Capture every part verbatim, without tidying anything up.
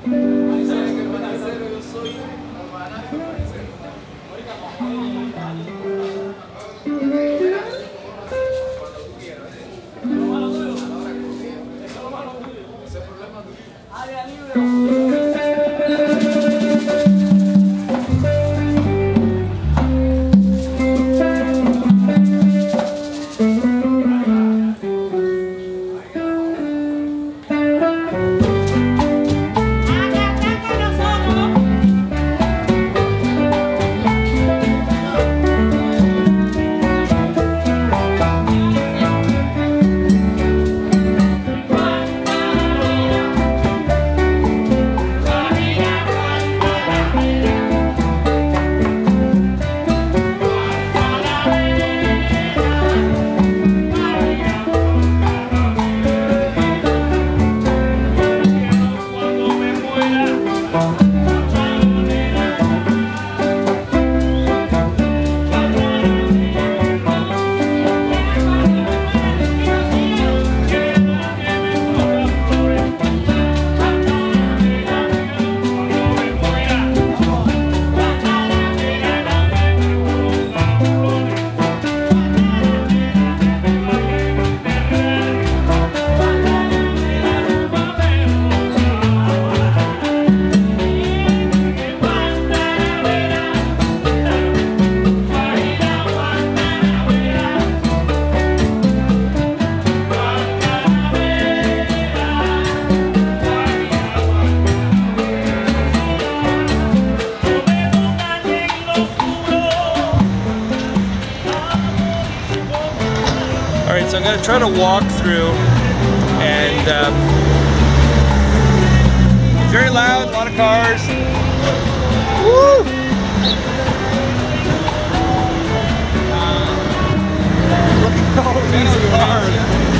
Alright, so I'm going to try to walk through, and um, it's very loud, a lot of cars. Woo! Look at all these cars.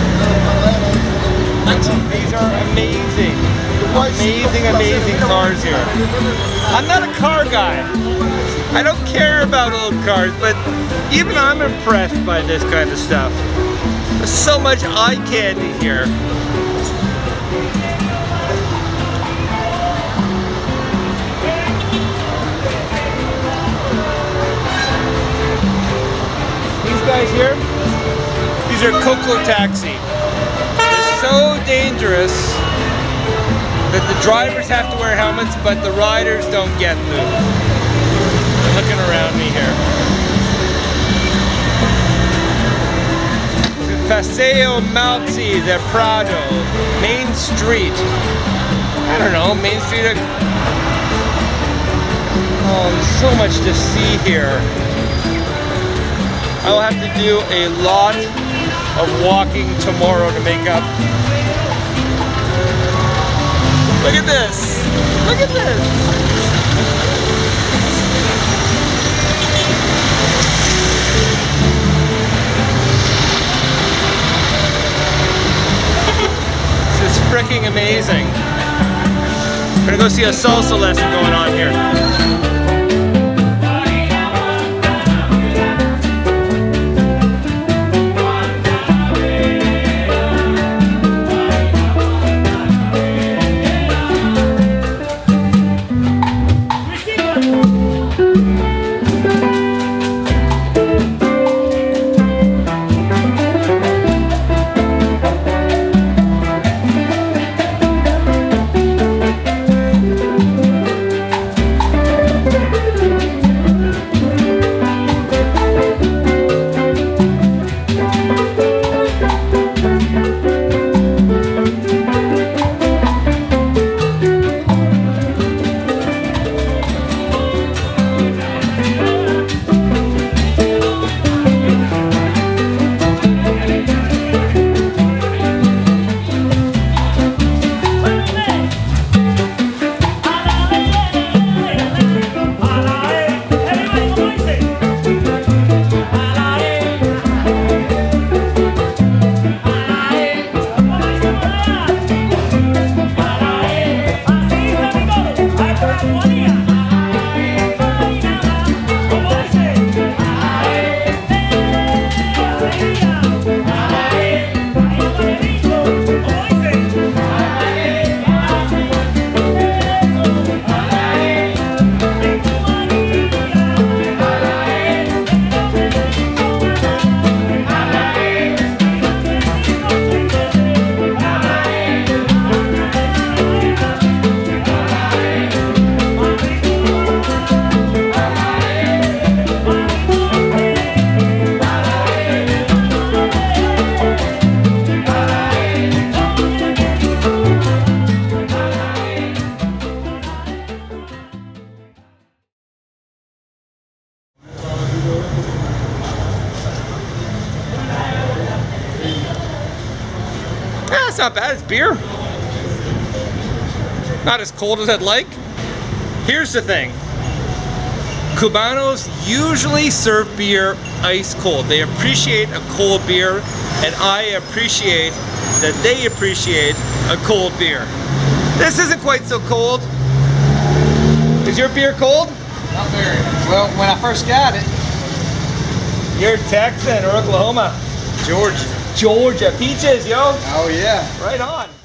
These are amazing. Amazing, amazing cars here. I'm not a car guy. I don't care about old cars, but even I'm impressed by this kind of stuff. There's so much eye candy here. These guys here, these are Coco Taxi. They're so dangerous that the drivers have to wear helmets, but the riders don't get moved. I'm looking around me here. Paseo Malzi de Prado, Main Street. I don't know, Main Street. Oh, there's so much to see here. I'll have to do a lot of walking tomorrow to make up. Look at this! Look at this! This is freaking amazing. We're gonna go see a salsa lesson going on here. That's not bad, it's beer. Not as cold as I'd like. Here's the thing. Cubanos usually serve beer ice cold. They appreciate a cold beer, and I appreciate that they appreciate a cold beer. This isn't quite so cold. Is your beer cold? Not very. Well, when I first got it. You're Texan or Oklahoma? Georgia. Georgia. Peaches, yo. Oh yeah. Right on.